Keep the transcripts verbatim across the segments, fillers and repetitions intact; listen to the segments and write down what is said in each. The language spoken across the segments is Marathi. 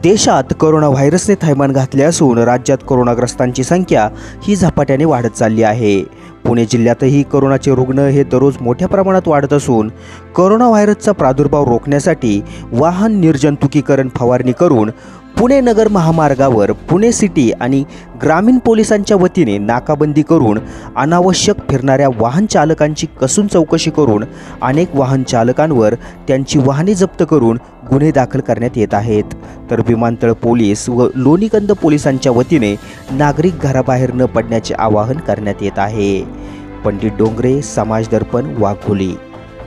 देशात कोरोना व्हायरसने थैमान घातले असून राज्यात कोरोनाग्रस्तांची संख्या ही झपाट्याने वाढत चालली आहे। पुणे जिल्ह्यातही कोरोनाचे रुग्ण हे दररोज मोठ्या प्रमाणात वाढत असून कोरोना व्हायरसचा प्रादुर्भाव रोखण्यासाठी वाहन निर्जंतुकीकरण फवारणी करून पुणे नगर महामार्गावर पुणे सिटी आणि ग्रामीण पोलिसांच्या वतीने नाकाबंदी करून अनावश्यक फिरणाऱ्या वाहन चालकांची कसून चौकशी करून अनेक वाहन चालकांवर त्यांची वाहने जप्त करून गुन्हे दाखल करण्यात येत आहेत। तर विमानतळ पोलीस व लोणीकंद पोलिसांच्या वतीने नागरिक घराबाहेर न पडण्याचे आवाहन करण्यात येत आहे। पंडित डोंगरे, समाज दर्पण, वाघोली।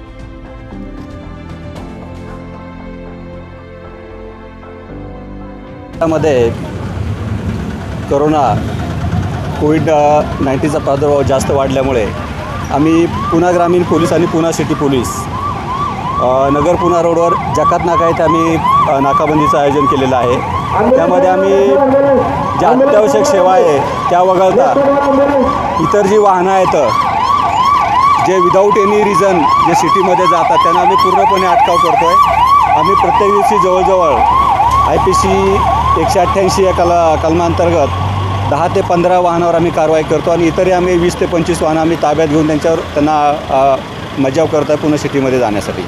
मध्ये कोरोना कोविड नाईन्टीनचा प्रादुर्भाव जास्त वाढल्यामुळे आम्ही पुणे ग्रामीण पोलीस आणि पुणे सिटी पोलीस नगर पुणे रोडवर जकात नाका येथे आम्ही नाकाबंदीचं आयोजन केलेलं आहे। त्यामध्ये आम्ही ज्या अत्यावश्यक सेवा आहे त्या वगळता इतर जी वाहनं आहेत जे विदाऊट एनी रिझन जे सिटीमध्ये जातात त्यांना आम्ही पूर्णपणे अटकाव करतो आहे। आम्ही प्रत्येक दिवशी जवळजवळ आय पी सी एकशे अठ्ठ्याऐंशी या कला कलमांतर्गत दहा ते पंधरा वाहनावर आम्ही कारवाई करतो आणि इतरही आम्ही वीस ते पंचवीस वाहनं आम्ही ताब्यात घेऊन त्यांच्यावर त्यांना मज्जाव करतो आहे पुणे सिटीमध्ये जाण्यासाठी।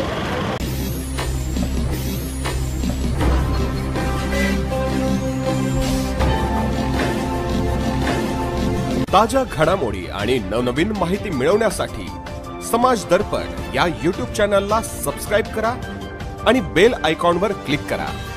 ताज्या घडामोडी आणि नवनवीन माहिती मिळवण्यासाठी समाज दर्पण या यूट्यूब चॅनलला सबस्क्राइब करा आणि बेल आयकॉनवर क्लिक करा।